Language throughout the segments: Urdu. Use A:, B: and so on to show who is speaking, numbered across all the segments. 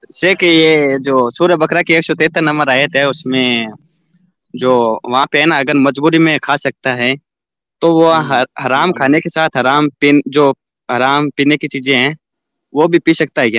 A: शेख ये जो सूरह बकरा की 173 नंबर आयत है उसमें जो वहाँ पे है ना, अगर मजबूरी में खा सकता है तो वो हराम खाने के साथ हराम पीने की चीजें हैं वो भी पी सकता है क्या?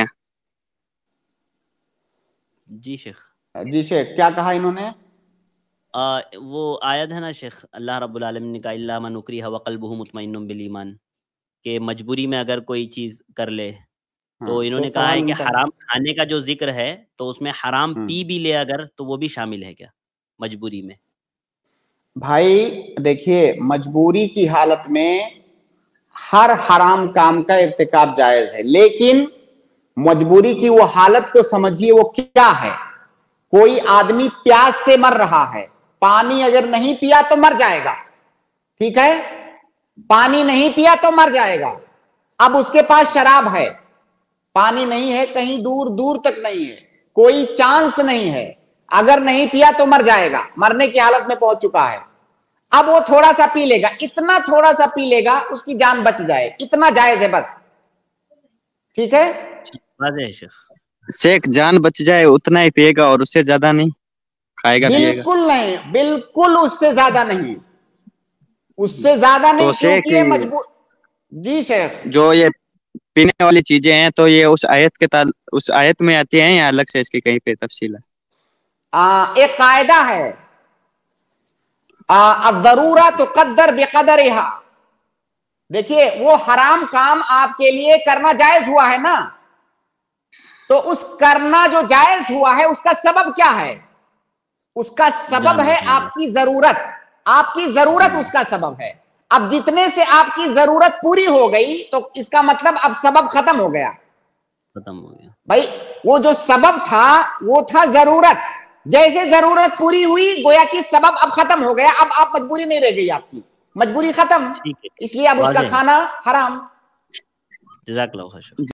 B: جی شیخ.
C: جی شیخ کیا کہا انہوں نے؟
B: وہ آیت ہے نا شیخ، اللہ رب العالمین نے کہا الا من اکرہ وقلبہ مطمئن بالایمان، کہ مجبوری میں اگر کوئی چیز کر لے تو انہوں نے کہا ہے کہ حرام کھانے کا جو ذکر ہے تو اس میں حرام پی بھی لے اگر تو وہ بھی شامل ہے کیا مجبوری میں؟
C: بھائی دیکھیے، مجبوری کی حالت میں ہر حرام کام کا ارتکاب جائز ہے، لیکن مجبوری کی وہ حالت کو سمجھیے وہ کیا ہے. کوئی آدمی پیاس سے مر رہا ہے، پانی اگر نہیں پیا تو مر جائے گا، ٹھیک ہے، پانی نہیں پیا تو مر جائے گا. اب اس کے پاس شراب ہے، پانی نہیں ہے، کہیں دور دور تک نہیں ہے، کوئی چانس نہیں ہے، اگر نہیں پیا تو مر جائے گا، مرنے کی حالت میں پہنچ چکا ہے. اب وہ تھوڑا سا پی لے گا، اتنا تھوڑا سا پی لے گا اس کی جان بچ جائے، اتنا جائز ہے بس، ٹھیک ہے.
B: واضح ہے شیخ.
A: شیخ جان بچ جائے اتنا ہی پیے گا اور اس سے زیادہ نہیں کھائے گا پیے گا؟
C: بالکل نہیں، بالکل اس سے زیادہ نہیں، اس سے زیادہ نہیں، کیونکہ یہ مجبور. جی شیخ.
A: جو یہ پینے والی چیزیں ہیں تو یہ اس آیت میں آتی ہیں یا الگ سے اس کی کہیں پہ تفصیل ہے؟
C: ایک قاعدہ ہے، الضرورۃ تقدر بقدرها. دیکھیے وہ حرام کام آپ کے لیے کرنا جائز ہوا ہے نا، تو اس کرنا جو جائز ہوا ہے اس کا سبب کیا ہے؟ اس کا سبب ہے آپ کی ضرورت، آپ کی ضرورت اس کا سبب ہے. اب جتنے سے آپ کی ضرورت پوری ہو گئی تو اس کا مطلب اب سبب ختم ہو گیا.
B: ختم ہو گیا
C: بھائی، وہ جو سبب تھا وہ تھا ضرورت، جیسے ضرورت پوری ہوئی گویا کہ سبب اب ختم ہو گیا، اب آپ مجبوری نہیں رہ گئی، آپ کی مجبوری ختم، اس لیے اب اس کا کھانا حرام.
B: جزاک اللہ خیر.